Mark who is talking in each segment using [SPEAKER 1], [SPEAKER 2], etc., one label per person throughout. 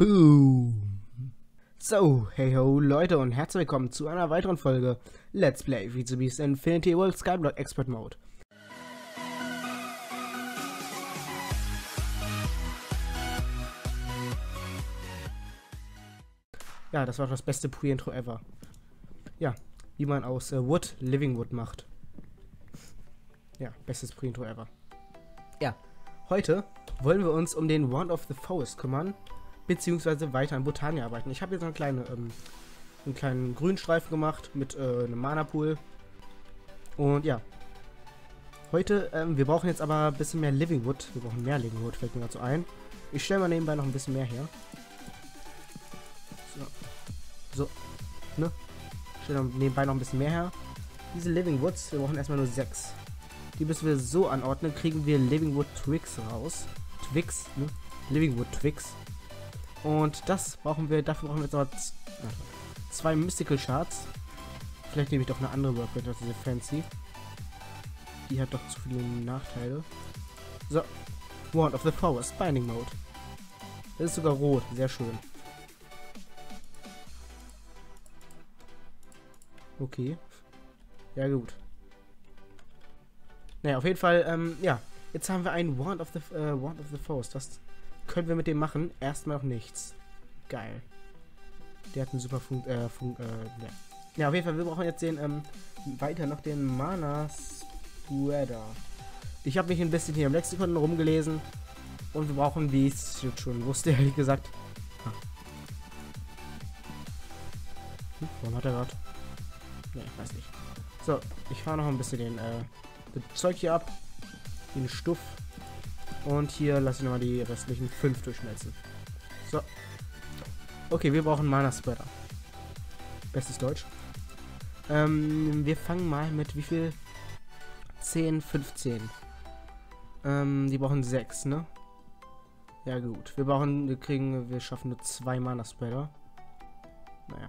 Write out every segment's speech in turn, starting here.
[SPEAKER 1] Boom. So, hey ho Leute und herzlich willkommen zu einer weiteren Folge Let's Play VCB's Infinity World Skyblock Expert Mode. Ja, das war das beste Pre-Intro ever. Ja, wie man aus Wood Living Wood macht. Ja, bestes Pre-Intro ever. Ja, heute wollen wir uns um den Wand of the Forest kümmern, beziehungsweise weiter an Botania arbeiten. Ich habe jetzt einen kleinen Grünstreifen gemacht mit einem Mana-Pool. Und ja, heute, wir brauchen jetzt aber ein bisschen mehr Living Wood. Wir brauchen mehr Living Wood, fällt mir dazu ein. Ich stelle mal nebenbei noch ein bisschen mehr her. So, ne? Ich stelle nebenbei noch ein bisschen mehr her. Diese Living Woods, wir brauchen erstmal nur 6. Die müssen wir so anordnen, kriegen wir Living Wood Twigs raus. Twigs, ne? Living Wood Twigs. Und das brauchen wir, dafür brauchen wir jetzt noch 2 Mystical Shards. Vielleicht nehme ich doch eine andere Workbench als diese Fancy. Die hat doch zu viele Nachteile. So, Wand of the Forest, Binding Mode. Das ist sogar rot, sehr schön. Okay. Ja gut. Naja, auf jeden Fall, ja. Jetzt haben wir einen Wand of the Forest. Was können wir mit dem machen? Erstmal noch nichts. Geil. Der hat einen super ja. Ja, auf jeden Fall, wir brauchen jetzt den, weiter noch den Mana Spreader. Ich habe mich ein bisschen hier im Lexikon rumgelesen. Und wir brauchen, wie ich es jetzt schon wusste, ehrlich gesagt. Warum hat er gerade? Ne, ich weiß nicht. So, ich fahre noch ein bisschen das Zeug hier ab. Den Stuff. Und hier lasse ich nochmal die restlichen 5 durchschmelzen. So. Okay, wir brauchen Mana Spreader. Bestes Deutsch. Wir fangen mal mit wie viel? 10, 15. Die brauchen 6, ne? Ja gut. Wir schaffen nur 2 Mana Spreader. Naja.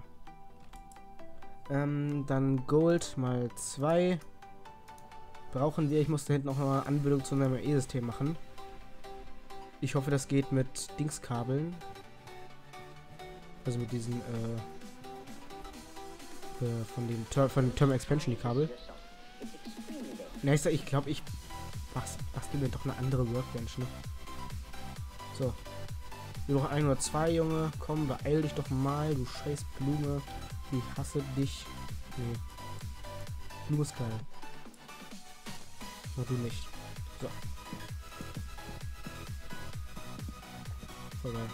[SPEAKER 1] Dann Gold mal 2. Brauchen wir. Ich muss da hinten auch nochmal Anbindung zu einem E-System machen. Ich hoffe, das geht mit Dingskabeln. Also mit diesen, von dem Thermal Expansion die Kabel. Ich glaube, ich bastel mir doch eine andere Workbench, ne? So. Wir brauchen 1 oder 2, Junge. Komm, beeil dich doch mal, du scheiß Blume. Ich hasse dich. Nee. Blume ist geil. Nur du nicht. So. Voll geil.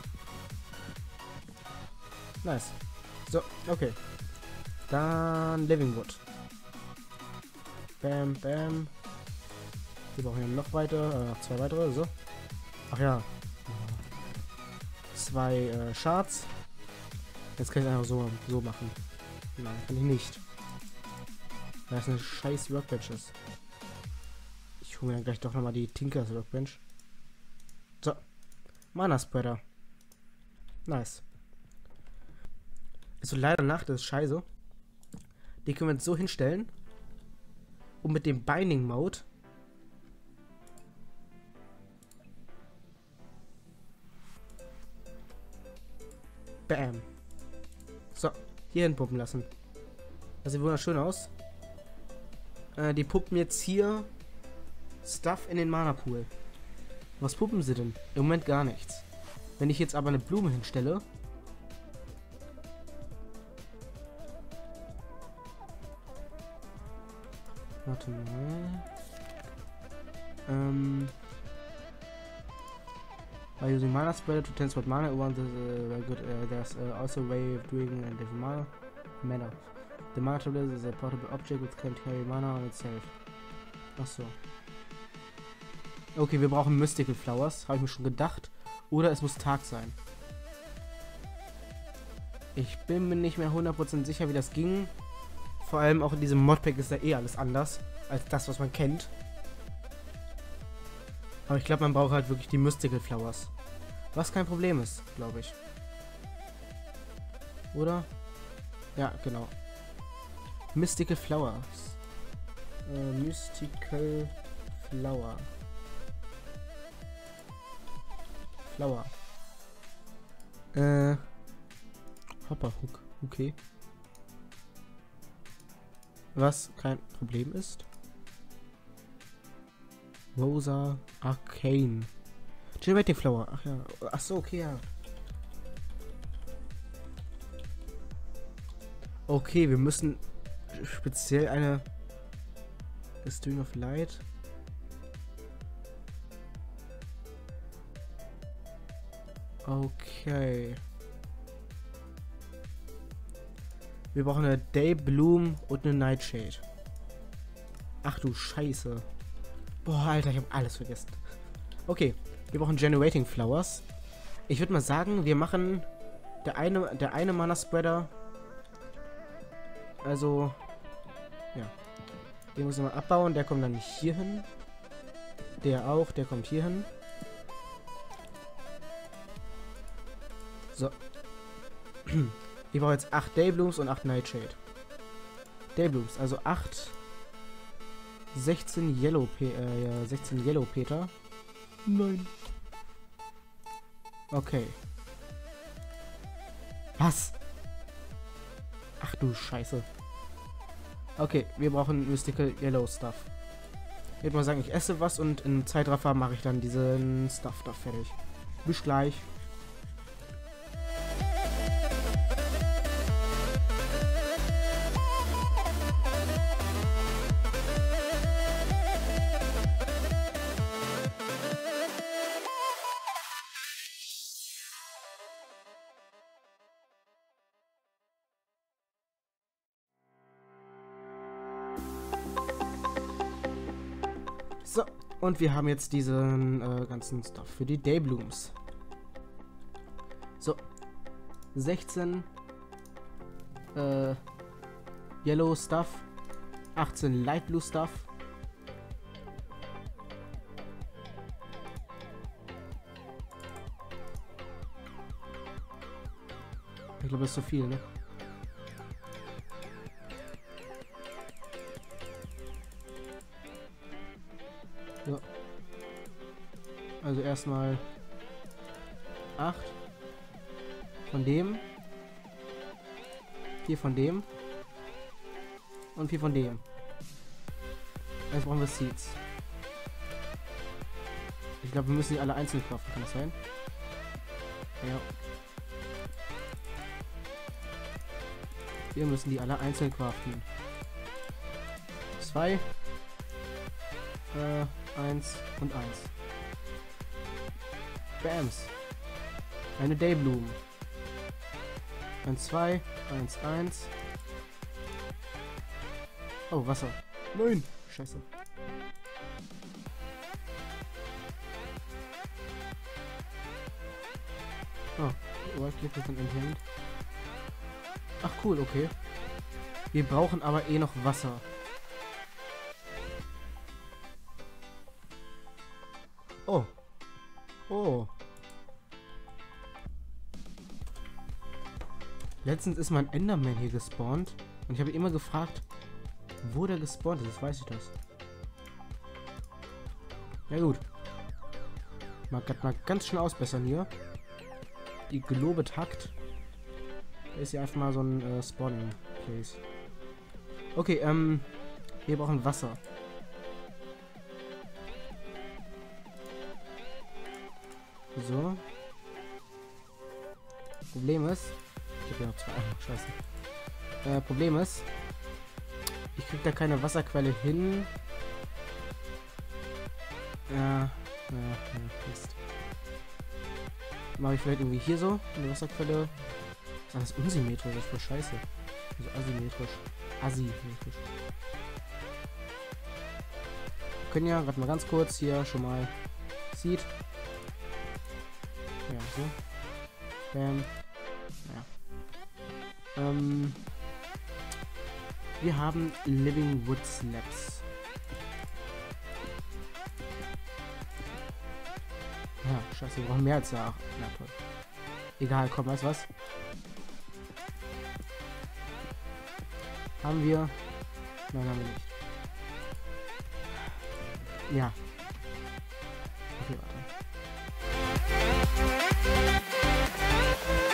[SPEAKER 1] Nice. So, okay. Dann Living Wood. Bam, bam. Wir brauchen hier noch weiter, 2 weitere, so. Ach ja. 2 Shards. Jetzt kann ich einfach so machen. Nein, kann ich nicht. Das ist eine scheiß Workbench ist. Ich hole mir dann gleich doch nochmal die Tinkers Workbench. So. Mana Spreader. Nice. Ist so leider Nacht, das ist scheiße. Die können wir jetzt so hinstellen. Und mit dem Binding Mode. Bam. So, hier hin puppen lassen. Das sieht wunderschön aus. Die puppen jetzt hier Stuff in den Mana Pool. Was puppen sie denn? Im Moment gar nichts. Wenn ich jetzt aber eine Blume hinstelle. Warte mal. By using Mana Spreader to transport mana around very good. There's also a way of doing a different mana. The mana tablet is a portable object which can carry mana on itself. Achso. Okay, wir brauchen Mystical Flowers, habe ich mir schon gedacht. Oder es muss Tag sein. Ich bin mir nicht mehr 100% sicher, wie das ging. Vor allem auch in diesem Modpack ist da eh alles anders als das, was man kennt. Aber ich glaube, man braucht halt wirklich die Mystical Flowers. Was kein Problem ist, glaube ich. Oder? Ja, genau. Mystical Flowers. Mystical Flower. Hopperhook. Okay. Was kein Problem ist. Rosa Arcane. Generating Flower. Ach ja. Ach so, okay, ja. Okay, wir müssen speziell eine String of Light. Okay. Wir brauchen eine Daybloom und eine Nightshade. Ach du Scheiße. Boah, Alter, ich habe alles vergessen. Okay, wir brauchen Generating Flowers. Ich würde mal sagen, wir machen der eine Mana Spreader. Also, ja. Den müssen wir abbauen. Der kommt dann hier hin. Der auch, der kommt hier hin. So. Ich brauche jetzt 8 Dayblooms und 8 Nightshade. Dayblooms, also 8. 16 Yellow Peter. Nein. Okay. Was? Ach du Scheiße. Okay, wir brauchen Mystical Yellow Stuff. Ich würde mal sagen, ich esse was und im Zeitraffer mache ich dann diesen Stuff da fertig. Bis gleich. So, und wir haben jetzt diesen ganzen Stuff für die Dayblooms. So, 16 Yellow Stuff, 18 Light Blue Stuff. Ich glaube, das ist zu viel, ne? So. Also erstmal 8 von dem, 4 von dem und 4 von dem. Jetzt brauchen wir Seeds. Ich glaube, wir müssen die alle einzeln craften, kann das sein? Ja. Wir müssen die alle einzeln craften. 2 1 und 1. Bams. Eine Daybloom. 1, 2, 1, 1. Oh, Wasser. Nein! Scheiße. Oh, Right-Click ist ein Enhand. Ach cool, okay. Wir brauchen aber eh noch Wasser. Oh. Oh. Letztens ist mein Enderman hier gespawnt. Und ich habe immer gefragt, wo der gespawnt ist. Jetzt weiß ich das. Ja gut. Mal ganz schnell ausbessern hier. Die Globet hackt. Da ist ja einfach mal so ein Spawn-Place. Okay, wir brauchen Wasser. So. Problem ist, ich habe ja noch 2. Scheiße. Problem ist, ich krieg da keine Wasserquelle hin. Ja, Mist. Mache ich vielleicht irgendwie hier so eine Wasserquelle. Das ist unsymmetrisch, das ist voll scheiße. Also asymmetrisch. Asymmetrisch. Wir können ja gerade mal ganz kurz hier schon mal Seed. Ja, so. Bam. Ja. Wir haben Living Wood Slabs. Ja, scheiße, wir brauchen mehr als da. Na toll. Egal, komm, weißt du was? Haben wir? Nein, haben wir nicht. Ja. Okay, warte.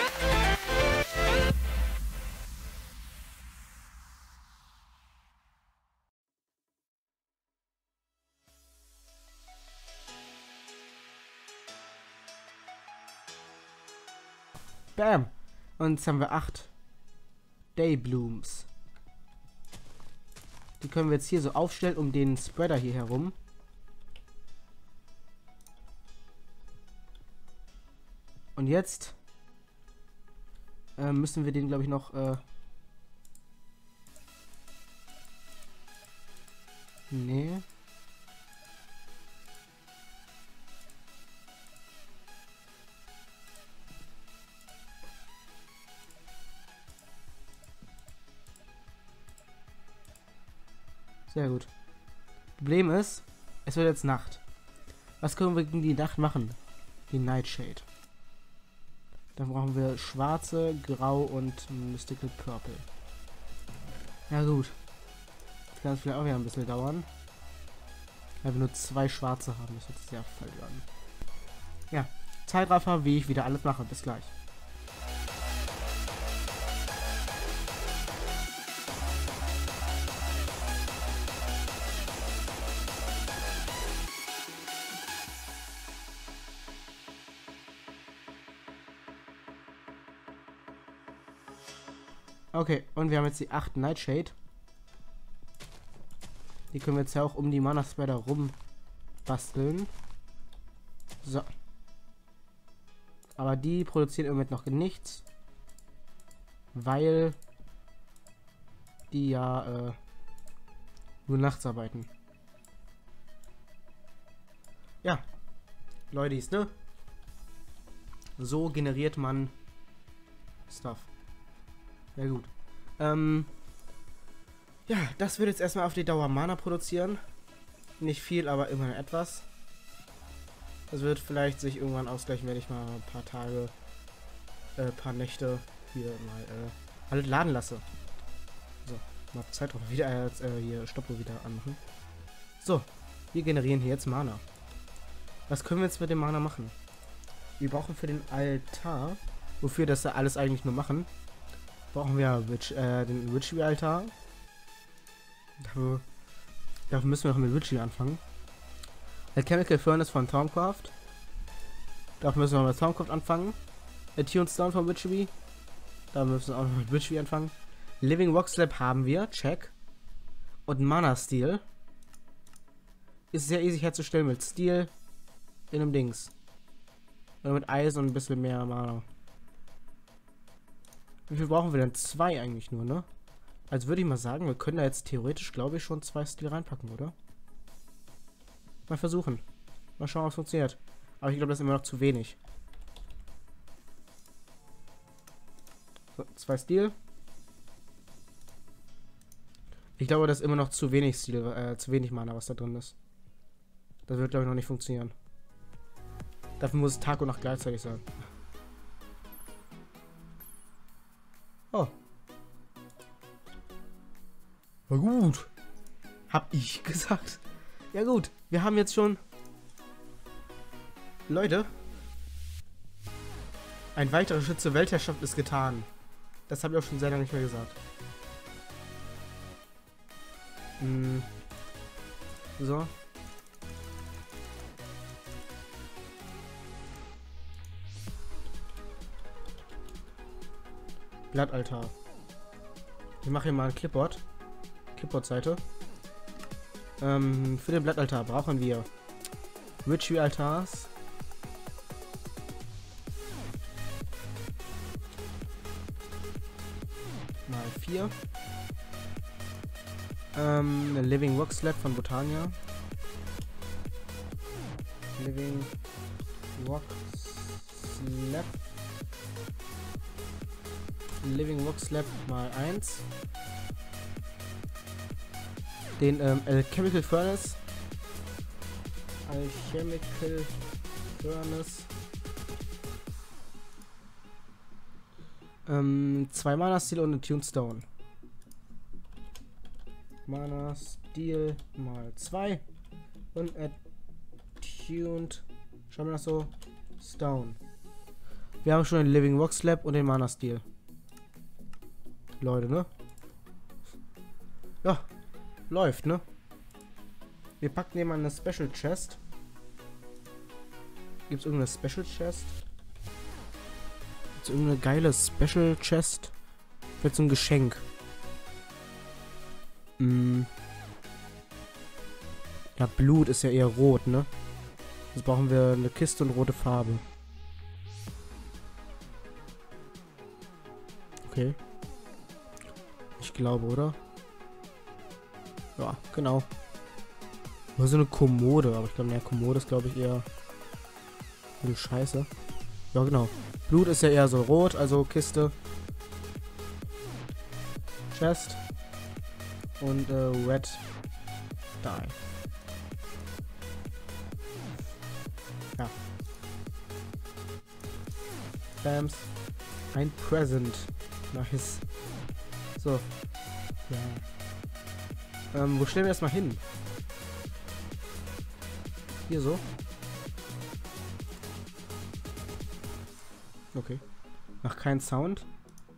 [SPEAKER 1] Bam! Und jetzt haben wir 8 Dayblooms. Die können wir jetzt hier so aufstellen um den Spreader hier herum. Und jetzt müssen wir den, glaube ich, noch nee. Sehr gut. Problem ist, es wird jetzt Nacht. Was können wir gegen die Nacht machen? Die Nightshade. Dann brauchen wir schwarze, grau und Mystical Purple. Ja gut. Das kann vielleicht auch wieder ein bisschen dauern. Weil wir nur 2 schwarze haben. Das wird sehr verloren. Ja. Zeitraffer, wie ich wieder alles mache. Bis gleich. Okay, und wir haben jetzt die 8 Nightshade. Die können wir jetzt ja auch um die Mana Spreader rum basteln. So. Aber die produzieren im Moment noch nichts. Weil die ja nur nachts arbeiten. Ja. Leute, ne? So generiert man Stuff. Ja gut. Ja, das wird jetzt erstmal auf die Dauer Mana produzieren. Nicht viel, aber immerhin etwas. Das wird vielleicht sich irgendwann ausgleichen, wenn ich mal ein paar Tage, paar Nächte hier mal alles laden lasse. So, mal Zeit drauf wieder hier Stoppuhr wieder anmachen. So, wir generieren hier jetzt Mana. Was können wir jetzt mit dem Mana machen? Wir brauchen für den Altar, wofür das da alles eigentlich nur machen, brauchen wir den Witchery-Altar. Dafür müssen wir noch mit Witchery anfangen. Alchemical Furnace von Thaumcraft. Dafür müssen wir mit Thaumcraft anfangen. Attuned Stone von Witchery. Da müssen wir auch noch mit Witchery anfangen. Living Rock Slab haben wir. Check. Und Mana Steel. Ist sehr easy herzustellen mit Steel in einem Dings. Oder mit Eisen und ein bisschen mehr Mana. Wie viel brauchen wir denn? 2 eigentlich nur, ne? Also würde ich mal sagen, wir können da jetzt theoretisch, glaube ich, schon 2 Steel reinpacken, oder? Mal versuchen. Mal schauen, ob es funktioniert. Aber ich glaube, das ist immer noch zu wenig. So, 2 Steel. Ich glaube, das ist immer noch zu wenig Steel, zu wenig Mana, was da drin ist. Das wird, glaube ich, noch nicht funktionieren. Dafür muss es Tag und Nacht gleichzeitig sein. Oh. Na gut. Hab ich gesagt. Ja gut, wir haben jetzt schon... Leute. Ein weiterer Schritt zur Weltherrschaft ist getan. Das habe ich auch schon sehr lange nicht mehr gesagt. So. Blattaltar. Ich mache hier mal ein Clipboard. Clipboard-Seite. Für den Blattaltar brauchen wir Witchery-Altars. Mal 4. Eine Living Rock Slab von Botania. Living Rock Slab. Living Rock Slab mal 1. Den Alchemical Furnace. Alchemical Furnace. 2 Mana Steel und Attuned Stone. Mana Steel mal 2 und Attuned, schauen wir das so, Stone. Wir haben schon den Living Rock Slab und den Mana Steel. Leute, ne? Ja, läuft, ne? Wir packen hier mal eine Special Chest. Gibt es irgendeine Special Chest? Gibt's irgendeine geile Special Chest? Vielleicht so ein Geschenk. Ja, Blut ist ja eher rot, ne? Jetzt brauchen wir eine Kiste und rote Farbe. Okay. Ich glaube, oder? Ja, genau. Nur so eine Kommode, aber ich glaube, Kommode ist, glaube ich, eher eine Scheiße. Ja, genau. Blut ist ja eher so rot, also Kiste. Chest. Und Red Dye. Ja. Bams. Ein Present. Nice. So. Ja. Wo stellen wir erstmal hin? Hier so. Okay. Macht keinen Sound.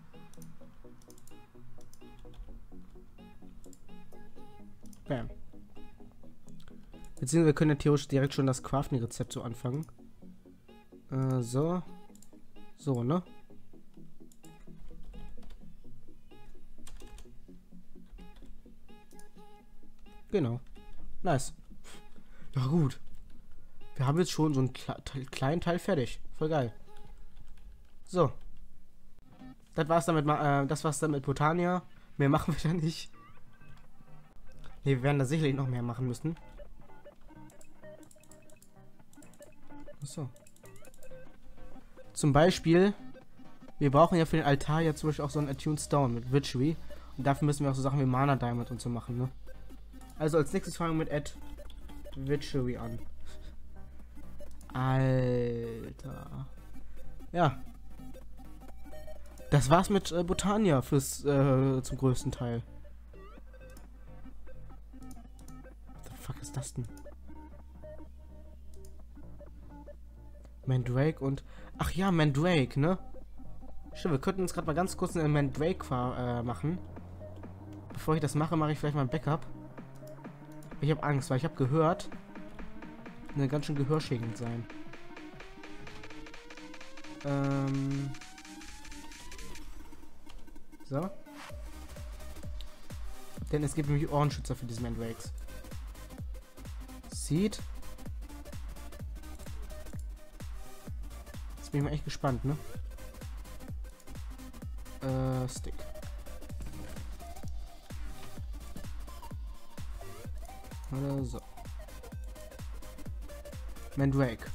[SPEAKER 1] Bam. Beziehungsweise wir können ja theoretisch direkt schon das Crafting-Rezept so anfangen. So. So, ne? Genau. Nice. Ja, gut. Wir haben jetzt schon so einen kleinen Teil fertig. Voll geil. So. Das war's dann mit Botania. Mehr machen wir da nicht. Ne, wir werden da sicherlich noch mehr machen müssen. So. Zum Beispiel, wir brauchen ja für den Altar ja zum Beispiel auch so einen Attuned Stone mit Witchery. Und dafür müssen wir auch so Sachen wie Mana Diamond und so machen, ne? Also als nächstes fangen wir mit Add Witchery an. Alter. Ja. Das war's mit Botania zum größten Teil. What the fuck ist das denn? Mandrake und... Ach ja, Mandrake, ne? Stimmt, wir könnten uns gerade mal ganz kurz eine Mandrake machen. Bevor ich das mache, mache ich vielleicht mal ein Backup. Ich habe Angst, weil ich habe gehört, eine ganz schön gehörschädigend sein. So. Denn es gibt nämlich Ohrenschützer für diese Mandrakes. Sieht. Jetzt bin ich mal echt gespannt, ne? Stick. Oder so. Mandrake.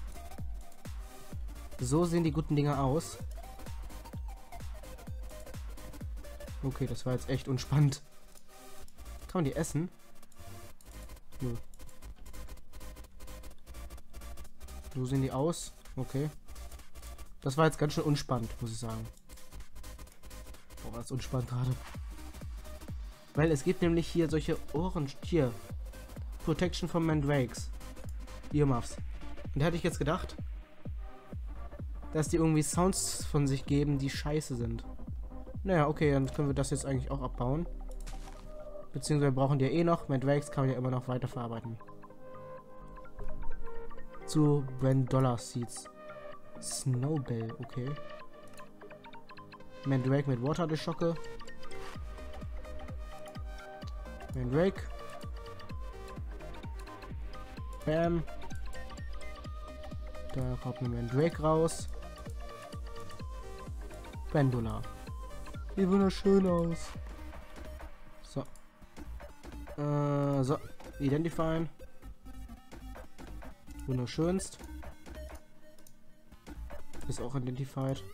[SPEAKER 1] So sehen die guten Dinger aus. Okay, das war jetzt echt unspannend. Kann man die essen? Nö. So sehen die aus. Okay. Das war jetzt ganz schön unspannend, muss ich sagen. Boah, war das unspannend gerade. Weil es gibt nämlich hier solche Ohren... Hier. Protection von Mandrakes. Earmuffs. Und da hätte ich jetzt gedacht, dass die irgendwie Sounds von sich geben, die scheiße sind. Naja, okay, dann können wir das jetzt eigentlich auch abbauen. Beziehungsweise brauchen die ja eh noch. Mandrakes kann man ja immer noch weiterverarbeiten. Zu Dollar Seeds. Snowbell, okay. Mandrake mit Water-Schocke. Mandrake. Bam. Da kommt ein Mandrake raus. Pendula. Sieht wunderschön aus. So. So. Identifieren. Wunderschönst. Ist auch identified.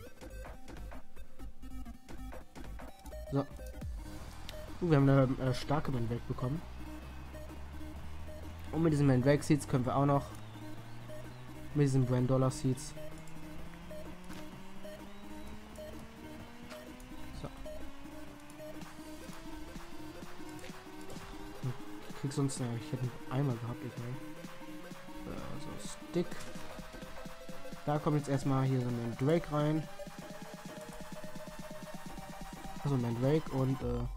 [SPEAKER 1] So. Wir haben eine starke Mandrake bekommen. Und mit diesen Mandrake Seeds können wir auch noch mit diesen Dollar Seeds. So. Ich krieg sonst ich hätte einen Eimer gehabt, ich meine. So, Stick. Da kommt jetzt erstmal hier so ein Mandrake rein. Also Mandrake und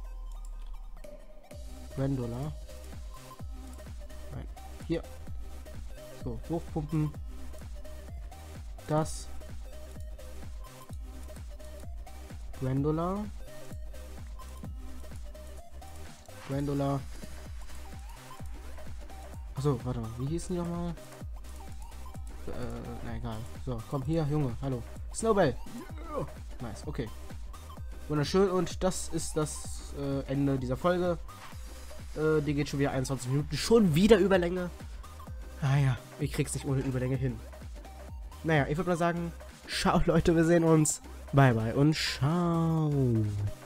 [SPEAKER 1] Dollar. Nein, hier. So, hochpumpen. Das. Gwendola. Gwendola. Achso, warte mal. Wie hießen die nochmal? Na egal. So, komm hier, Junge. Hallo. Snowbell. Nice, okay. Wunderschön. Und das ist das Ende dieser Folge. Die geht schon wieder 21 Minuten. Schon wieder Überlänge. Ah ja, ich krieg's nicht ohne Überlänge hin. Naja, ich würde mal sagen, ciao Leute, wir sehen uns. Bye bye und ciao.